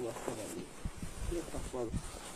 başqa da. Bir taxlar.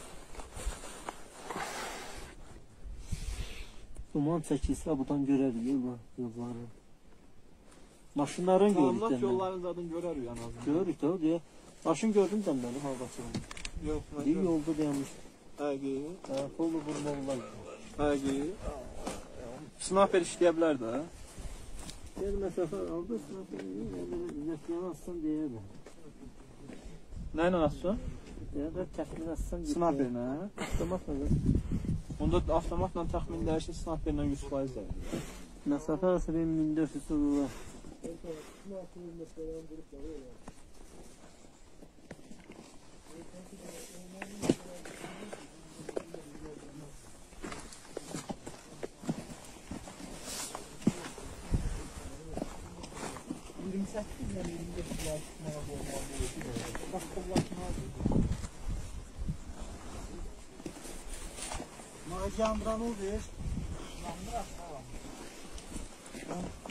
Duman çəkilsə buradan görərik yolları. Maşınların görürük. Tamamlaq yolların zadını görərik en azından. Görürük də o deyə. Maşın gördüm dəmləri halqaçılır. Yox, Bir yolda dayanmış. Həqi. Polu vurmalılar. Həqi. Sniper işləyə bilər də. Bir məsafə aldı, sniper assan deyərdi. Nə ilə atsın? Deyərdi, təxmin assan getdi. Sniperlə? Avtomatla da. Onda avtomatla təxminlərsə sniperlə 100% də. Məsafə arası 1400 olur. Camdan ol ver.